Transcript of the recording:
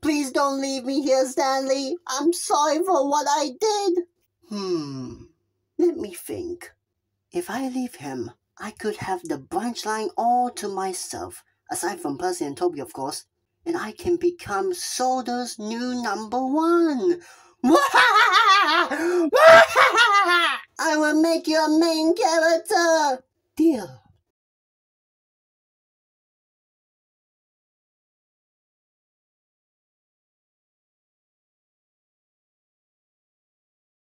Please don't leave me here, Stanley. I'm sorry for what I did. Let me think. If I leave him, I could have the branch line all to myself, aside from Percy and Toby, of course, and I can become Soda's new #1. I will make you a main character. Deal.